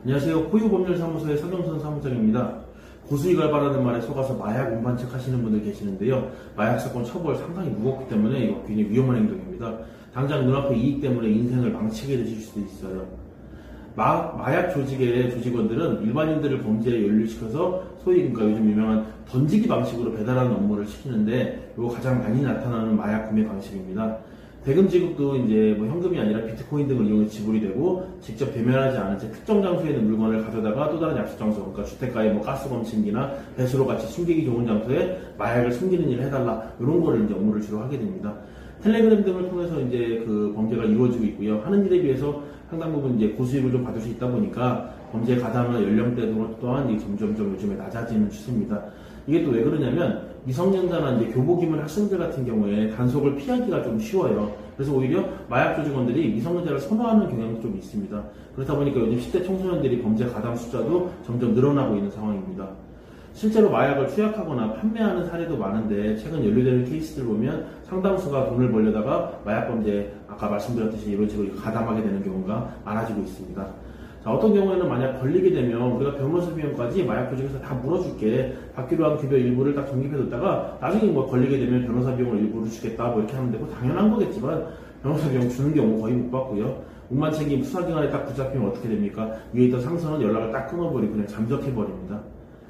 안녕하세요. 호유법률사무소의 서경선 사무장입니다. 고수익을 바라는 말에 속아서 마약 운반책 하시는 분들 계시는데요. 마약 사건 처벌 상당히 무겁기 때문에 이거 굉장히 위험한 행동입니다. 당장 눈앞의 이익 때문에 인생을 망치게 되실 수도 있어요. 마약 조직의 조직원들은 일반인들을 범죄에 연루시켜서 소위 그러니까 요즘 유명한 던지기 방식으로 배달하는 업무를 시키는데 이거 가장 많이 나타나는 마약 구매 방식입니다. 대금 지급도 이제 뭐 현금이 아니라 비트코인 등을 이용해 지불이 되고 직접 대면하지 않은 채 특정 장소에 있는 물건을 가져다가 또 다른 약속 장소, 그러니까 주택가에 뭐 가스 검침기나 배수로 같이 숨기기 좋은 장소에 마약을 숨기는 일을 해달라 이런 거를 이제 업무를 주로 하게 됩니다. 텔레그램 등을 통해서 이제 그 범죄가 이루어지고 있고요. 하는 일에 비해서 상당 부분 이제 고수익을 좀 받을 수 있다 보니까 범죄에 가담한 연령대 또한 점점점 요즘에 낮아지는 추세입니다. 이게 또 왜 그러냐면 미성년자나 이제 교복입은 학생들 같은 경우에 단속을 피하기가 좀 쉬워요. 그래서 오히려 마약 조직원들이 미성년자를 선호하는 경향도 좀 있습니다. 그렇다 보니까 요즘 10대 청소년들이 범죄 가담 숫자도 점점 늘어나고 있는 상황입니다. 실제로 마약을 투약하거나 판매하는 사례도 많은데 최근 연루되는 케이스들 보면 상당수가 돈을 벌려다가 마약 범죄에 아까 말씀드렸듯이 이런 식으로 가담하게 되는 경우가 많아지고 있습니다. 자, 어떤 경우에는 만약 걸리게 되면 우리가 변호사 비용까지 마약 조직에서 다 물어줄게, 받기로 한 급여 일부를 딱 적립해뒀다가 나중에 뭐 걸리게 되면 변호사 비용을 일부를 주겠다 뭐 이렇게 하는데 뭐 당연한 거겠지만 변호사 비용 주는 경우 거의 못 받고요. 운반책임 수사기관에 딱 붙잡히면 어떻게 됩니까? 위에 있던 상선은 연락을 딱 끊어버리고 그냥 잠적해버립니다.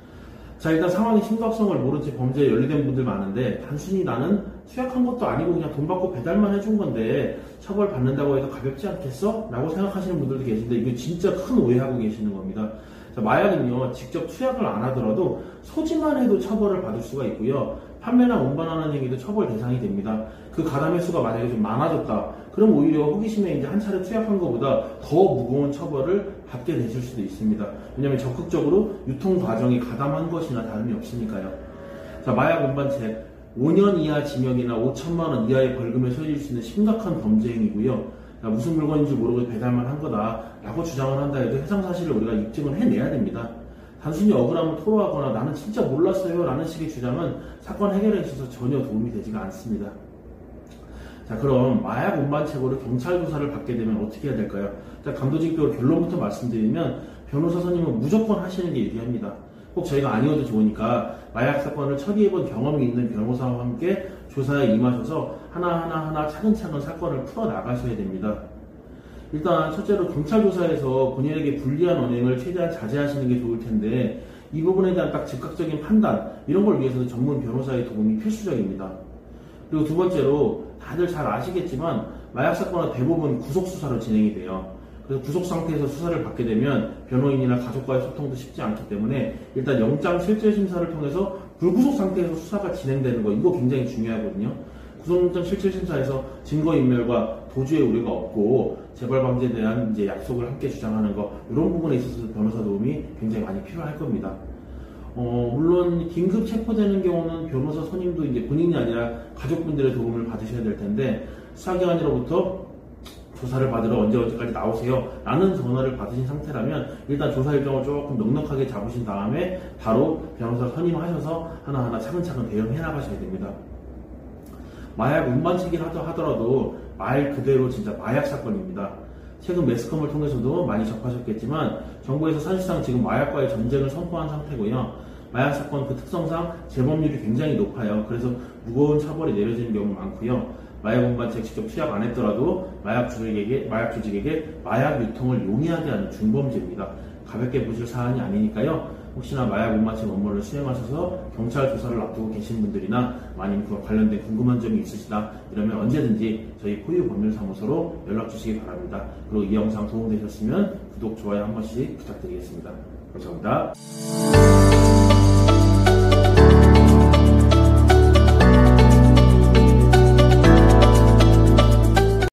자, 일단 상황의 심각성을 모른 채 범죄에 연루된 분들 많은데 단순히 나는 수약한 것도 아니고 그냥 돈 받고 배달만 해준 건데 처벌 받는다고 해도 가볍지 않겠어? 라고 생각하시는 분들도 계신데 이거 진짜 큰 오해하고 계시는 겁니다. 자, 마약은요 직접 투약을 안 하더라도 소지만 해도 처벌을 받을 수가 있고요. 판매나 운반하는 행위도 처벌 대상이 됩니다. 그 가담 횟수가 만약에 좀 많아졌다. 그럼 오히려 호기심에 이제 한 차례 투약한 것보다 더 무거운 처벌을 받게 되실 수도 있습니다. 왜냐하면 적극적으로 유통 과정이 가담한 것이나 다름이 없으니까요. 자, 마약 운반책 5년 이하 징역이나 5천만 원 이하의 벌금에 처해질 수 있는 심각한 범죄 행위고요. 자, 무슨 물건인지 모르고 배달만 한 거다라고 주장을 한다 해도 해당 사실을 우리가 입증을 해내야 됩니다. 단순히 억울함을 토로하거나 나는 진짜 몰랐어요 라는 식의 주장은 사건 해결에 있어서 전혀 도움이 되지가 않습니다. 자, 그럼 마약 운반책으로 경찰 조사를 받게 되면 어떻게 해야 될까요? 자, 감도직도로 결론부터 말씀드리면 변호사 선임은 무조건 하시는 게 유리합니다. 꼭 저희가 아니어도 좋으니까 마약 사건을 처리해본 경험이 있는 변호사와 함께 조사에 임하셔서 하나하나 차근차근 사건을 풀어나가셔야 됩니다. 일단 첫째로 경찰 조사에서 본인에게 불리한 언행을 최대한 자제하시는 게 좋을 텐데 이 부분에 대한 딱 즉각적인 판단 이런 걸 위해서는 전문 변호사의 도움이 필수적입니다. 그리고 두 번째로 다들 잘 아시겠지만 마약 사건은 대부분 구속수사로 진행이 돼요. 그래서 구속 상태에서 수사를 받게 되면 변호인이나 가족과의 소통도 쉽지 않기 때문에 일단 영장 실질 심사를 통해서 불구속 상태에서 수사가 진행되는 거 이거 굉장히 중요하거든요. 구속영장 실질 심사에서 증거인멸과 도주의 우려가 없고 재발 방지에 대한 이제 약속을 함께 주장하는 거 이런 부분에 있어서 변호사 도움이 굉장히 많이 필요할 겁니다. 물론 긴급 체포되는 경우는 변호사 선임도 이제 본인이 아니라 가족분들의 도움을 받으셔야 될 텐데 수사기관으로부터 조사를 받으러 언제까지 나오세요 라는 전화를 받으신 상태라면 일단 조사 일정을 조금 넉넉하게 잡으신 다음에 바로 변호사 선임하셔서 하나하나 차근차근 대응해 나가셔야 됩니다. 마약 운반책이라 하더라도 말 그대로 진짜 마약 사건입니다. 최근 매스컴을 통해서도 많이 접하셨겠지만 정부에서 사실상 지금 마약과의 전쟁을 선포한 상태고요. 마약 사건 그 특성상 재범률이 굉장히 높아요. 그래서 무거운 처벌이 내려지는 경우 많고요. 마약 운반책 직접 투약 안 했더라도 마약 조직에게 마약 유통을 용이하게 하는 중범죄입니다. 가볍게 보실 사안이 아니니까요. 혹시나 마약 운반책 업무를 수행하셔서 경찰 조사를 앞두고 계신 분들이나 아니면 그와 관련된 궁금한 점이 있으시다 이러면 언제든지 저희 호유법률사무소로 연락 주시기 바랍니다. 그리고 이 영상 도움되셨으면 구독, 좋아요 한 번씩 부탁드리겠습니다. 감사합니다.